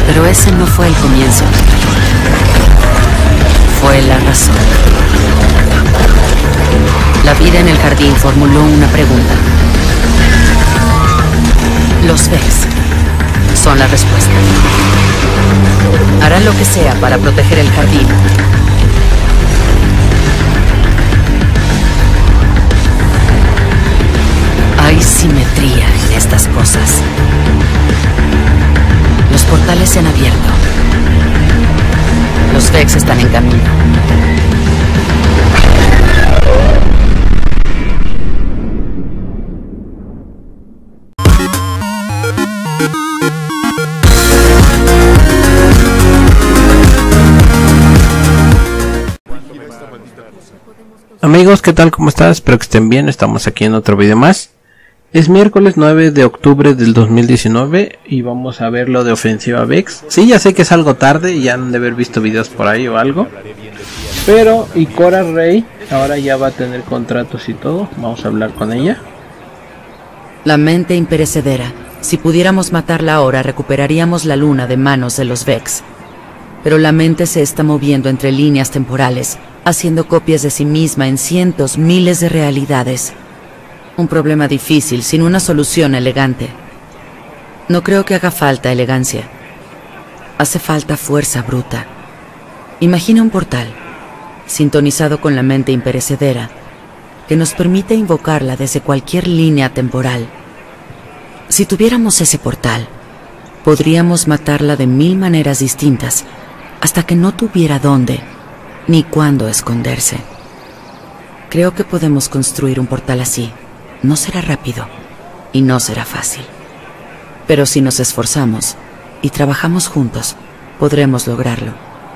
Pero ese no fue el comienzo. Fue la razón. La vida en el jardín formuló una pregunta. Los Vex son la respuesta. Harán lo que sea para proteger el jardín. Hay simetría en estas cosas. Los portales se han abierto. Los Vex están en camino. Amigos, ¿qué tal? ¿Cómo están? Espero que estén bien. Estamos aquí en otro video más. Es miércoles 9 de octubre del 2019 y vamos a ver lo de Ofensiva Vex. Sí, ya sé que es algo tarde y ya han de haber visto videos por ahí o algo. Pero Ikora Rey ahora ya va a tener contratos y todo. Vamos a hablar con ella. La mente imperecedera. Si pudiéramos matarla ahora, recuperaríamos la luna de manos de los Vex. Pero la mente se está moviendo entre líneas temporales, haciendo copias de sí misma en cientos, miles de realidades. Un problema difícil, sin una solución elegante. No creo que haga falta elegancia. Hace falta fuerza bruta. Imagina un portal, sintonizado con la mente imperecedera, que nos permite invocarla desde cualquier línea temporal. Si tuviéramos ese portal, podríamos matarla de 1000 maneras distintas, hasta que no tuviera dónde ni cuándo esconderse. Creo que podemos construir un portal así. No será rápido y no será fácil. Pero si nos esforzamos y trabajamos juntos, podremos lograrlo.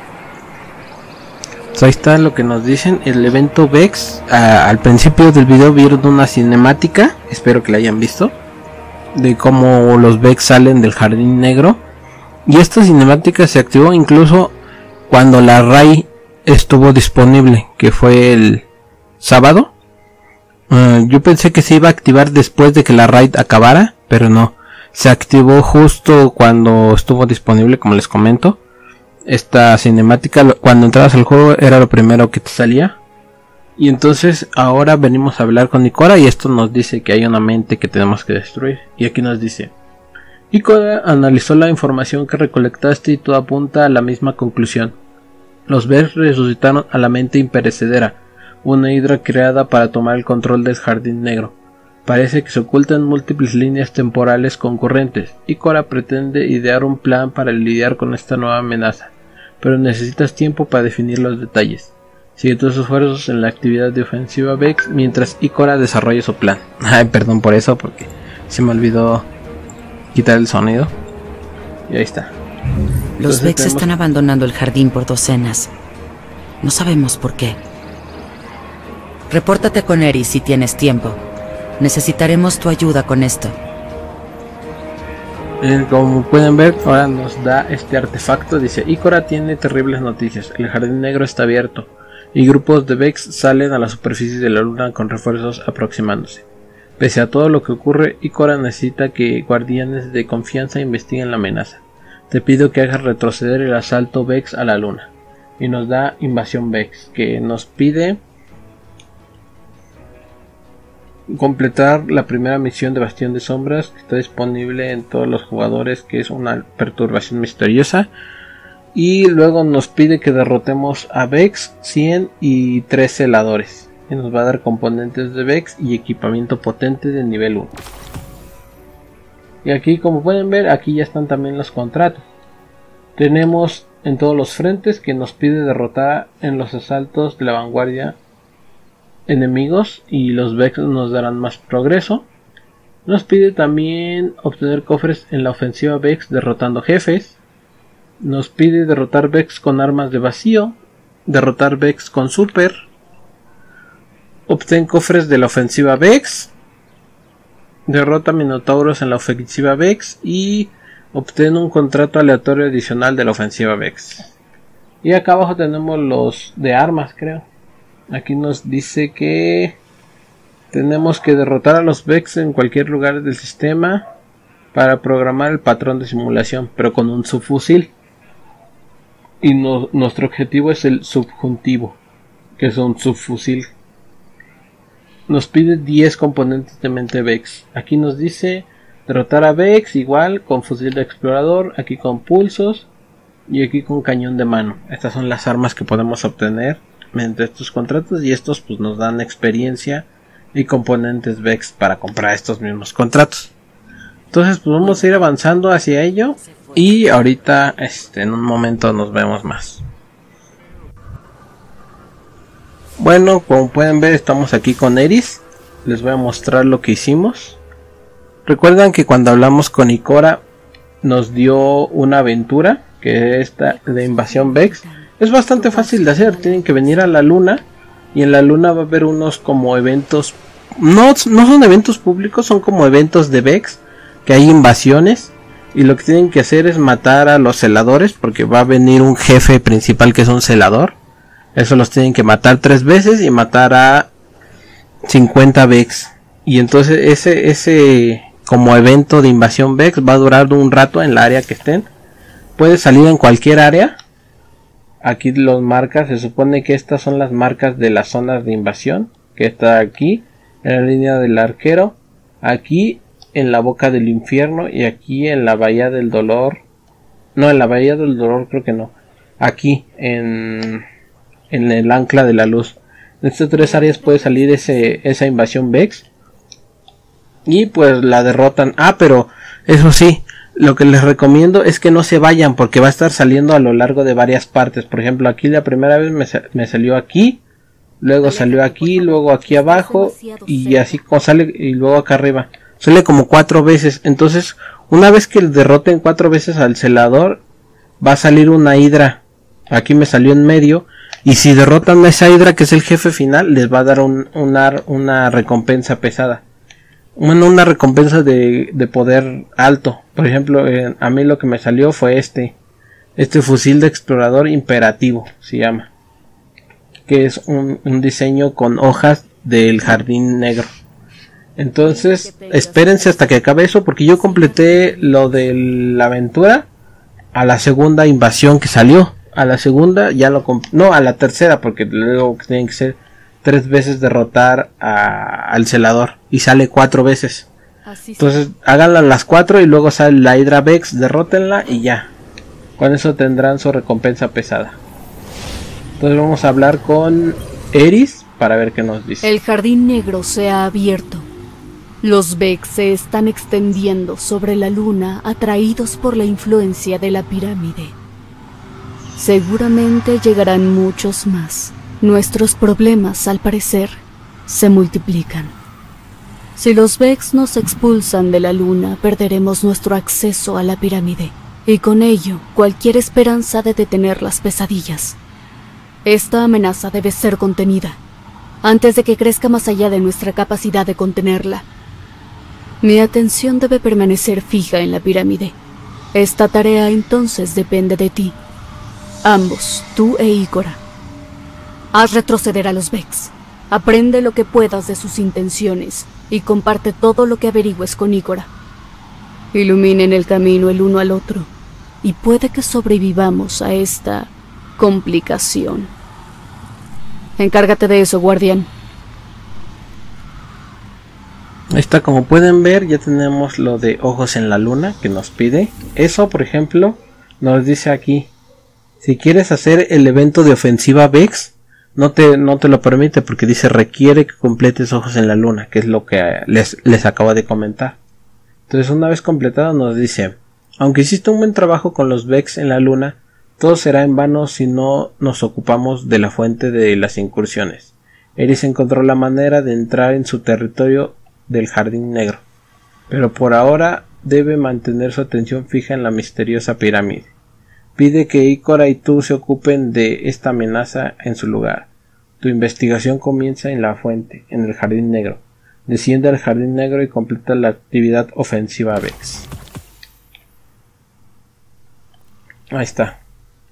Pues ahí está lo que nos dicen. El evento Vex, al principio del video vieron una cinemática, espero que la hayan visto, de cómo los Vex salen del jardín negro. Y esta cinemática se activó incluso cuando la RAI estuvo disponible, que fue el sábado. Yo pensé que se iba a activar después de que la raid acabara, pero no. Se activó justo cuando estuvo disponible, como les comento. Esta cinemática, cuando entrabas al juego, era lo primero que te salía. Y entonces ahora venimos a hablar con Ikora y esto nos dice que hay una mente que tenemos que destruir. Y aquí nos dice: Ikora analizó la información que recolectaste y todo apunta a la misma conclusión. Los Vex resucitaron a la mente imperecedera, una hidra creada para tomar el control del jardín negro. Parece que se ocultan múltiples líneas temporales concurrentes. Ikora pretende idear un plan para lidiar con esta nueva amenaza, pero necesitas tiempo para definir los detalles. Sigue tus esfuerzos en la actividad de Ofensiva Vex mientras Ikora desarrolla su plan. Ay, perdón por eso, porque se me olvidó quitar el sonido. Y ahí está. Los Vex están abandonando el jardín por docenas. No sabemos por qué. Repórtate con Eri si tienes tiempo. Necesitaremos tu ayuda con esto. Como pueden ver, ahora nos da este artefacto. Dice: Ikora tiene terribles noticias. El jardín negro está abierto y grupos de Vex salen a la superficie de la luna con refuerzos aproximándose. Pese a todo lo que ocurre, Ikora necesita que guardianes de confianza investiguen la amenaza. Te pido que hagas retroceder el asalto Vex a la luna. Y nos da invasión Vex, que nos pide completar la primera misión de Bastión de Sombras, que está disponible en todos los jugadores, que es una perturbación misteriosa. Y luego nos pide que derrotemos a Vex 100 y 3 celadores. Y nos va a dar componentes de Vex y equipamiento potente de nivel 1. Y aquí, como pueden ver, aquí ya están también los contratos. Tenemos en todos los frentes que nos pide derrotar en los asaltos de la vanguardia enemigos y los Vex nos darán más progreso. Nos pide también obtener cofres en la ofensiva Vex derrotando jefes. Nos pide derrotar Vex con armas de vacío, derrotar Vex con super, obtén cofres de la ofensiva Vex, derrota minotauros en la ofensiva Vex y obtén un contrato aleatorio adicional de la ofensiva Vex. Y acá abajo tenemos los de armas, creo. Aquí nos dice que tenemos que derrotar a los Vex en cualquier lugar del sistema. para programar el patrón de simulación, pero con un subfusil. Y nuestro objetivo es el subjuntivo, que es un subfusil. Nos pide 10 componentes de mente Vex. Aquí nos dice derrotar a Vex igual con fusil de explorador, aquí con pulsos y aquí con cañón de mano. Estas son las armas que podemos obtener mediante estos contratos, y estos pues nos dan experiencia y componentes Vex para comprar estos mismos contratos. Entonces pues vamos a ir avanzando hacia ello, y ahorita en un momento nos vemos más. Bueno, como pueden ver, estamos aquí con Eris. Les voy a mostrar lo que hicimos. Recuerdan que cuando hablamos con Ikora nos dio una aventura, que es esta de invasión Vex. Es bastante fácil de hacer. Tienen que venir a la luna, y en la luna va a haber unos como eventos. No son eventos públicos, son como eventos de Vex, que hay invasiones. Y lo que tienen que hacer es matar a los celadores, porque va a venir un jefe principal que es un celador. Eso los tienen que matar 3 veces y matar a 50 Vex. Y entonces ese como evento de invasión Vex va a durar un rato en la área que estén. Puede salir en cualquier área. Aquí los marcas, se supone que estas son las marcas de las zonas de invasión, que está aquí en la línea del arquero, aquí en la boca del infierno, y aquí en la bahía del dolor. No, en la bahía del dolor creo que no. Aquí en el ancla de la luz. En estas 3 áreas puede salir esa invasión Vex, y pues la derrotan. Pero eso sí, lo que les recomiendo es que no se vayan, porque va a estar saliendo a lo largo de varias partes. Por ejemplo, aquí la primera vez me salió aquí, luego salió aquí, luego aquí abajo, y así como sale, y luego acá arriba. Sale como 4 veces. Entonces, una vez que derroten 4 veces al celador, va a salir una hidra. Aquí me salió en medio. Y si derrotan a esa hidra, que es el jefe final, les va a dar una recompensa pesada. Bueno, una recompensa de poder alto. Por ejemplo, a mí lo que me salió fue este fusil de explorador imperativo, se llama. Que es un diseño con hojas del jardín negro. Entonces, espérense hasta que acabe eso, porque yo completé lo de la aventura a la segunda invasión que salió. A la segunda ya no, a la tercera, porque luego tienen que ser 3 veces derrotar al celador, y sale 4 veces. Entonces háganla las 4 y luego sale la Hydra Vex, derrótenla y ya. Con eso tendrán su recompensa pesada. Entonces vamos a hablar con Eris para ver qué nos dice. El jardín negro se ha abierto. Los Vex se están extendiendo sobre la luna, atraídos por la influencia de la pirámide. Seguramente llegarán muchos más. Nuestros problemas, al parecer, se multiplican. Si los Vex nos expulsan de la luna, perderemos nuestro acceso a la pirámide, y con ello, cualquier esperanza de detener las pesadillas. Esta amenaza debe ser contenida, antes de que crezca más allá de nuestra capacidad de contenerla. Mi atención debe permanecer fija en la pirámide. Esta tarea entonces depende de ti. Ambos, tú e Ikora. Haz retroceder a los Vex. Aprende lo que puedas de sus intenciones y comparte todo lo que averigües con Ikora. Iluminen el camino el uno al otro, y puede que sobrevivamos a esta complicación. Encárgate de eso, guardián. Ahí está, como pueden ver, ya tenemos lo de ojos en la luna que nos pide. Eso, por ejemplo, nos dice aquí: si quieres hacer el evento de ofensiva Vex, no te lo permite, porque dice requiere que completes ojos en la luna, que es lo que les acabo de comentar. Entonces, una vez completado, nos dice: aunque hiciste un buen trabajo con los Vex en la luna, todo será en vano si no nos ocupamos de la fuente de las incursiones. Eris encontró la manera de entrar en su territorio del jardín negro, pero por ahora debe mantener su atención fija en la misteriosa pirámide. Pide que Ikora y tú se ocupen de esta amenaza en su lugar. Tu investigación comienza en la fuente, en el jardín negro. Desciende al jardín negro y completa la actividad ofensiva Vex. Ahí está.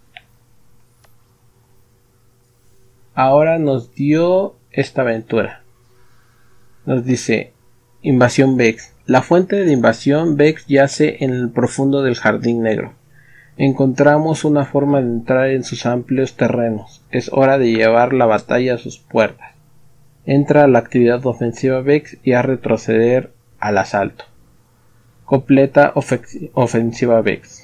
Ahora nos dio esta aventura. Nos dice: invasión Vex. La fuente de invasión Vex yace en el profundo del Jardín Negro. Encontramos una forma de entrar en sus amplios terrenos. Es hora de llevar la batalla a sus puertas. Entra la actividad ofensiva Vex y a retroceder al asalto. Completa ofensiva Vex.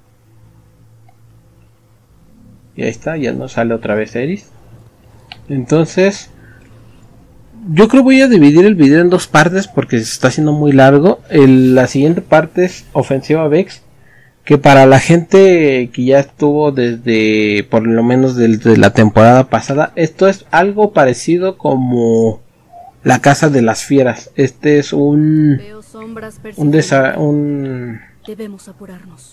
Y ahí está, ya nos sale otra vez Eris. Entonces, yo creo que voy a dividir el video en dos partes porque se está haciendo muy largo. La siguiente parte es ofensiva Vex, que para la gente que ya estuvo desde, por lo menos desde la temporada pasada, esto es algo parecido como la Casa de las Fieras. Este es Debemos apurarnos.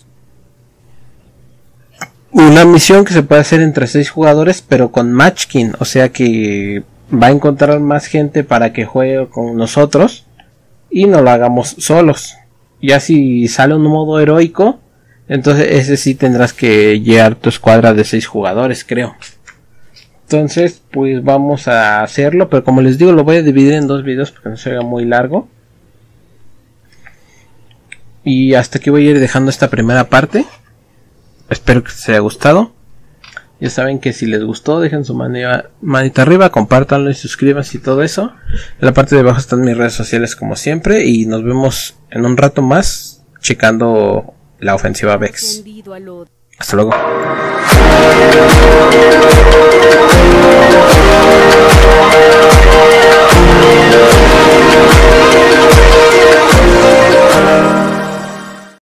Una misión que se puede hacer entre 6 jugadores, pero con Matchkin, o sea que va a encontrar más gente para que juegue con nosotros y no lo hagamos solos. Ya si sale un modo heroico, entonces ese sí tendrás que llevar tu escuadra de 6 jugadores, creo. Entonces pues vamos a hacerlo, pero como les digo, lo voy a dividir en dos videos porque no se haga muy largo. Y hasta aquí voy a ir dejando esta primera parte. Espero que les haya gustado. Ya saben que si les gustó, dejen su manita arriba, compártanlo y suscríbanse y todo eso. En la parte de abajo están mis redes sociales como siempre. Y nos vemos en un rato más checando la ofensiva Vex. Hasta luego.